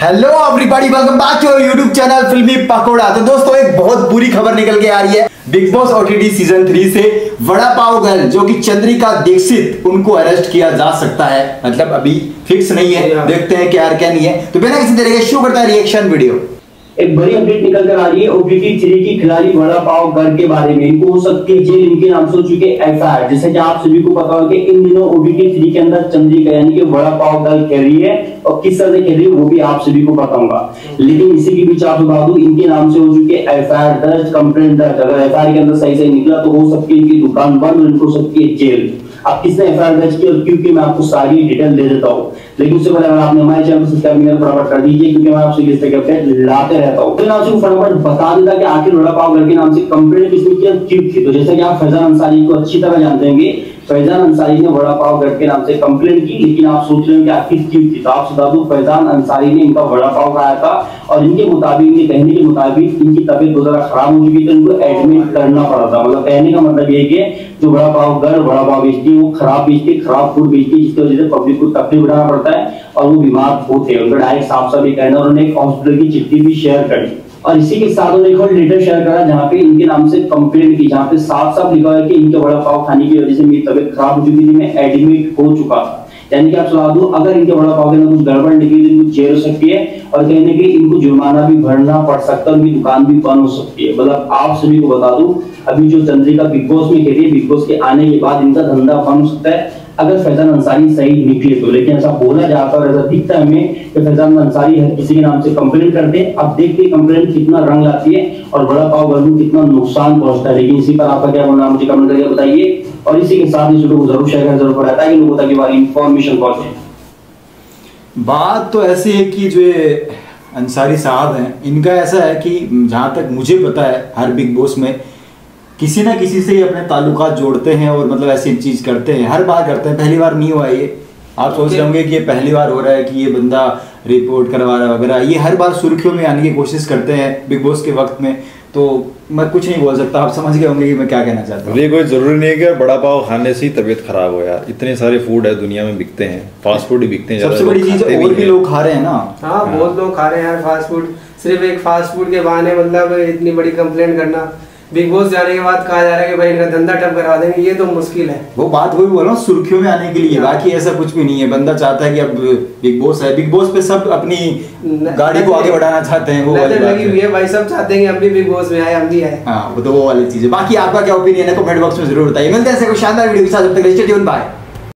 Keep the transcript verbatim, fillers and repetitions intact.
Hello everybody, welcome back to YouTube channel Filmy Pakoda. तो दोस्तों, एक बहुत बुरी खबर निकल के आ रही है Bigg Boss OTT season three से। वड़ा पाव गर्ल जो कि चंद्रिका दीक्षित, उनको अरेस्ट किया जा सकता है। मतलब अभी फिक्स नहीं है, देखते हैं क्या क्या नहीं है। तो बिना किसी तरह के शुरू करता है रिएक्शन वीडियो। एक बड़ी अपडेट निकल कर आ रही है ओटीटी थ्री की खिलाड़ी वड़ा पाव गर्ल के बारे में। इनको हो सकती है जेल, इनके नाम से हो चुके एफ आई आर। जैसे कि आप सभी को पता होगा कि इन दिनों ओटीटी थ्री के अंदर चंद्रिका यानी कि वड़ा पाव गर्ल खेल रही है, और किस तरह से खेल रही है वो भी आप सभी को पता होगा। लेकिन इसी के बीच आप बता दूं, इनके नाम से हो चुके एफ आई आर दर्ज, कंप्लेंट दर्ज। अगर एफ आई आर के अंदर सही सही निकला तो हो सकती है इनकी दुकान बंद और इनको हो सकती है जेल। अब किसने एफ आई आर दर्ज की और क्योंकि मैं आपको सारी डिटेल दे देता हूँ। लेकिन उससे पहले अगर आपने हमारे चैनल को सब्सक्राइब फटाफट कर दीजिए, क्योंकि मैं आपसे इस तरह के अपडेट लाते रहता हूँ। तो मैं आपको फटाफट बता देता कि आखिर वड़ा पाव गर्ल के नाम से कंप्लेंट किसने किया, क्यों की। तो जैसे कि आप फैजान अंसारी को अच्छी तरह जानते होंगे, फैजान अंसारी ने वड़ा पाव गर्ल के नाम से कंप्लेंट की। लेकिन आप सोच रहे हो कि आखिर क्यों की, तो आप बता दूं, फैजान अंसारी ने इनका वड़ा पाव खाया था और इनके मुताबिक, इनके कहने के मुताबिक इनकी तबीयत बहुत ज्यादा खराब हो चुकी थी, तो इनको एडमिट करना पड़ा था। मतलब कहने का मतलब ये कि जो वड़ा पाव गर्ल वड़ा पाव बेचती है वो खराब बेचती, खराब फूड बेचती, जिसकी वजह से पब्लिक को तकलीफ उठाना पड़ता है और वो बीमार होते हैं। उनका डायरेक्ट साफ साफ ये कहना, उन्होंने एक हॉस्पिटल की चिट्ठी भी शेयर करी और इसी के साथ उन्होंने एक लेटर शेयर करा जहां पे इनके नाम से कंप्लेंट की, जहां पे साफ साफ लिखा है कि इनके वड़ा पाव खाने की वजह से मेरी तबीयत खराब हो चुकी थी, मैं एडमिट हो चुका था। यानी कि आप सुना दूं, अगर इनके वड़ा पाव के अंदर कुछ गड़बड़ निकली तो इनको जेल हो सकती है और कहीं ना कहीं इनको जुर्माना भी भरना पड़ सकता है, उनकी दुकान भी बंद हो सकती है। मतलब आप सभी को बता दूं, अभी जो चंद्रिका बिग बॉस में खेली है, बिग बॉस के आने के बाद इनका धंधा बंद हो सकता है अगर फैजान अंसारी सही निकले तो। लेकिन ऐसा बोला जाता है और ऐसा दिखता है हमें कि फैजान अंसारी हर किसी के नाम से कंप्लेंट करते हैं। अब देखते हैं कंप्लेंट कितना रंग लाती है और बड़ा पाव गर्ल को कितना नुकसान पहुंचता है। लेकिन इसी पर आपका क्या बोलना है मुझे कमेंट करके बताइए, और इसी के साथ इस वीडियो को जरूर शेयर करें, जरूर पढ़ा ताकि लोगों तक ये वाली इंफॉर्मेशन पहुंचे। बात तो ऐसी है कि जो अंसारी साहब हैं, इनका ऐसा है कि जहां तक मुझे पता है हर बिग बॉस में किसी ना किसी से ही अपने ताल्लुकात जोड़ते हैं और मतलब ऐसी चीज करते हैं, हर बार करते हैं। पहली बार नहीं हुआ ये, आप सोच रहे होंगे कि ये पहली बार हो रहा है कि ये बंदा रिपोर्ट करवा रहा है वगैरह। ये हर बार सुर्खियों में आने की कोशिश करते हैं बिग बॉस के वक्त में। तो मैं कुछ नहीं बोल सकता, आप समझ गए होंगे कि मैं क्या कहना चाहता हूँ। ये कोई जरूरी नहीं है कि बड़ा पाव खाने से ही तबीयत खराब हो यार। इतने सारे फूड है दुनिया में, बिकते हैं, फास्ट फूड ही बिकते हैं। सबसे बड़ी चीज और भी लोग खा रहे हैं ना। हाँ, बहुत लोग खा रहे हैं यार फास्ट फूड। सिर्फ एक फास्ट फूड के बहाने मतलब इतनी बड़ी कंप्लेंट करना। बिग बॉस जाने के बाद कहा जा रहा है कि भाई इनका धंधा ठप करवा देंगे, ये तो मुश्किल है। वो बात वही बोल रहा हूँ, सुर्खियों में आने के लिए, बाकी ऐसा कुछ भी नहीं है। बंदा चाहता है कि अब बिग बॉस है, बिग बॉस पे सब अपनी गाड़ी को आगे बढ़ाना चाहते हैं। वो वाली लगी हुई है भाई, सब चाहते हैं कि हम भी बिग बॉस में आए, हम भी आए। हाँ, वो तो वो वाली चीज है। बाकी आपका क्या ओपिनियन है कमेंट बॉक्स में जरूर बताइए। मिलते हैं ऐसे कोई शानदार वीडियो के साथ, जब तक स्टे ट्यून्ड, बाय।